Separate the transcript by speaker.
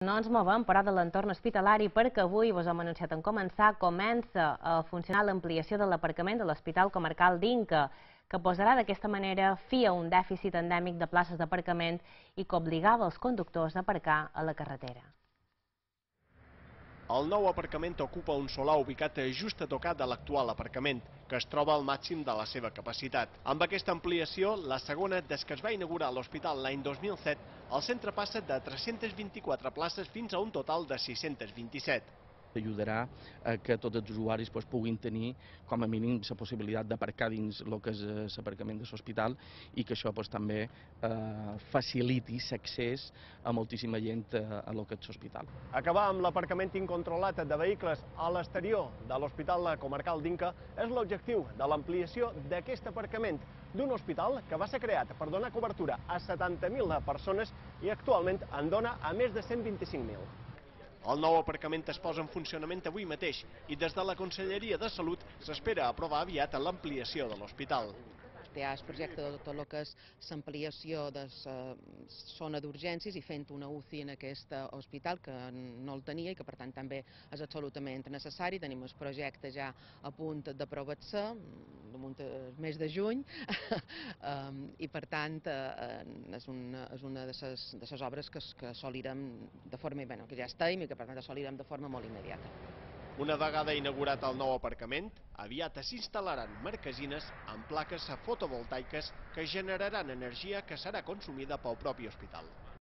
Speaker 1: No ens movem, però, de l'entorn hospitalari perquè avui, vos hem anunciat en començar, comença a funcionar l'ampliació de l'aparcament de l'Hospital Comarcal d'Inca, que posarà d'aquesta manera fi a un dèficit endèmic de places d'aparcament i que obligava els conductors a aparcar a la carretera.
Speaker 2: El nou aparcament ocupa un solar ubicat just a tocar de l'actual aparcament, que es troba al màxim de la seva capacitat. Amb aquesta ampliació, la segona des que es va inaugurar l'hospital l'any 2007, el centre passa de 324 places fins a un total de 627.
Speaker 3: Ajudarà a que tots els usuaris puguin tenir com a mínim la possibilitat d'aparcar dins el que és l'aparcament de l'hospital i que això també faciliti l'accés a moltíssima gent a lo que és l'hospital.
Speaker 2: Acabar amb l'aparcament incontrolat de vehicles a l'exterior de l'Hospital Comarcal d'Inca és l'objectiu de l'ampliació d'aquest aparcament d'un hospital que va ser creat per donar cobertura a 70.000 persones i actualment en dona a més de 125.000. El nou aparcament es posa en funcionament avui mateix i des de la Conselleria de Salut s'espera aprovar aviat l'ampliació de l'hospital.
Speaker 4: Ja es projecta tot el que és l'ampliació de la zona d'urgències i fent una UCI en aquest hospital que no el tenia i que per tant també és absolutament necessari. Tenim el projecte ja a punt d'aprovar-se, damunt el mes de juny, i per tant és una de les obres que assolirem de forma, que ja estem i que per tant assolirem de forma molt immediata.
Speaker 2: Una vegada inaugurat el nou aparcament, aviat s'instal·laran marquesines amb plaques fotovoltaiques que generaran energia que serà consumida pel propi hospital.